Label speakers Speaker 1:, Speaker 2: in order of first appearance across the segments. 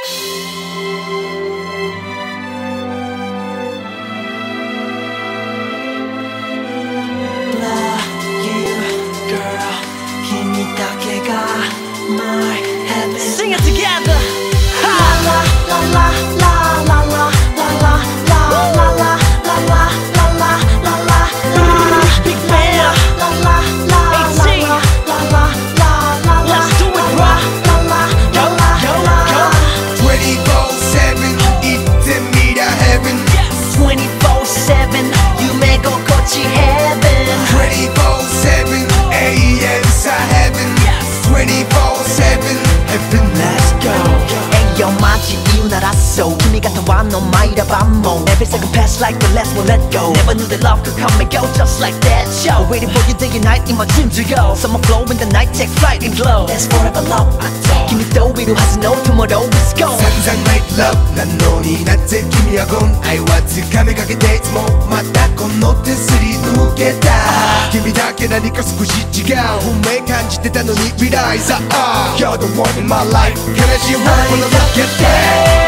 Speaker 1: Sing it together. La la la la la la la la la la la la la la la la la la. Big man. La la la la la la la la. Let's do it, bro. La la la la la.
Speaker 2: 24/7 行ってみりゃ heaven.
Speaker 1: 24/7 夢心地 heaven.
Speaker 2: 24/7 永遠さ heaven. 24/7 heaven. Let's go.
Speaker 1: 栄養マジ言うならそう君がたわんのマイラバンも Every second pass like the last one let go Never knew that love could come and go just like that show Waiting for you day and night in my dream to go Summer flow in the night take flight and glow That's forever love 君といるはずの tomorrow is gone
Speaker 2: 散々 make love なのになぜ君は gone 愛はつかみかけていつもまたこの手すり抜けた君だけ何か少し違う運命感じてたのに realize You're the one in my life 悲しいもの抜けて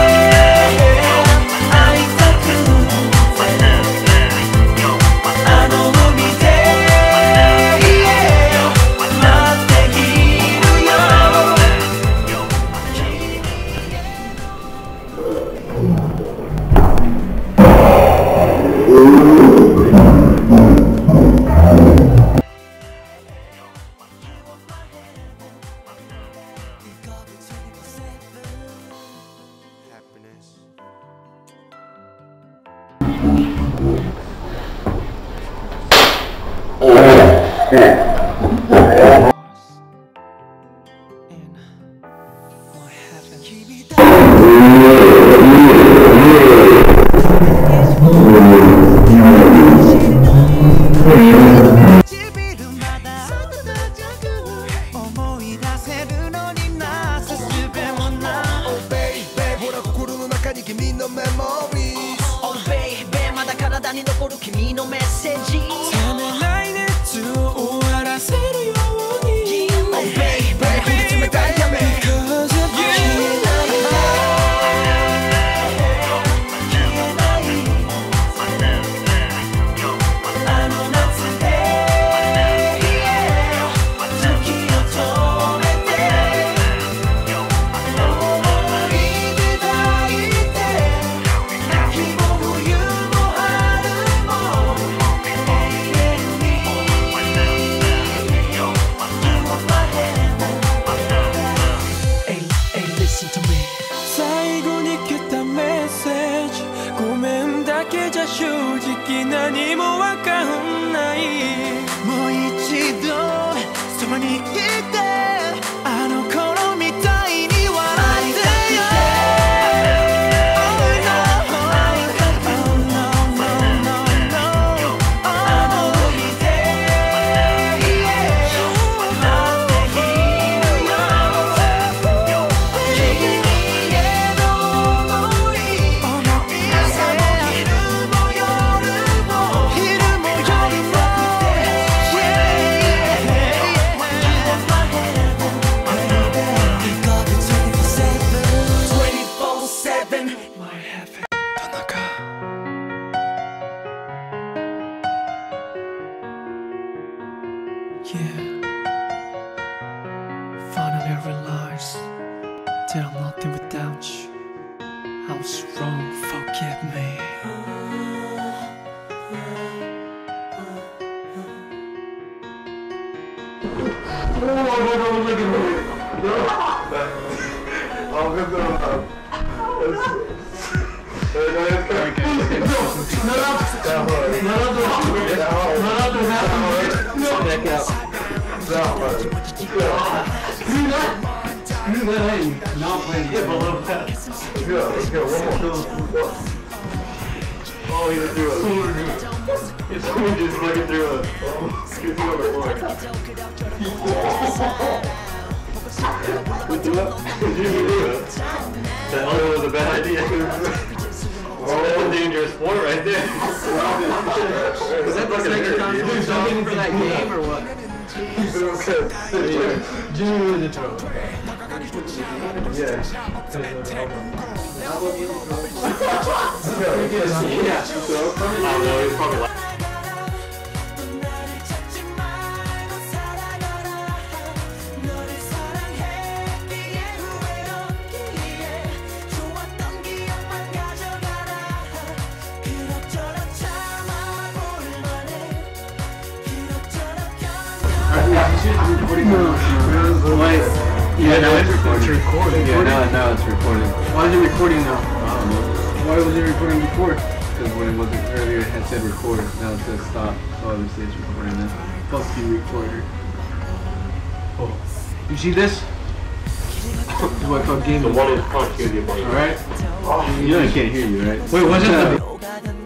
Speaker 1: 体に残る君のメッセージ冷めない熱を終わらせるように Oh baby 冷たい雨 Because of you あの夏で時を止めて思い出抱いて秋も冬も最後に来たメッセージごめんだけじゃ正直何もわかんないもう一度そばに来てあの頃みたいに笑ってよFinally realized that I'm nothing without you. I was wrong, forgive me.
Speaker 3: Not playing. Yeah, but little pet. Let's go. One more. Oh, he just threw it. It's someone just looking through it. He's through on the floor. We do it? You do it. That was a bad idea. That's a dangerous sport right there. Is that the second conference jumping for that game or what? Jimmy was the throw. Yeah. I don't know, he's probably like
Speaker 4: Yeah, now it's recording. Yeah, now it's recording.
Speaker 5: Why is it recording now?
Speaker 4: I don't know.
Speaker 5: Why was it recording before?
Speaker 4: Because when it wasn't earlier, it had said record. Now it says stop. So obviously it's recording now.
Speaker 5: Fuck you, recorder. Oh. You see this? This is what I call game.
Speaker 3: the one in front here, the
Speaker 5: Alright?
Speaker 4: You know I can't hear you, right?
Speaker 5: Wait, what's that?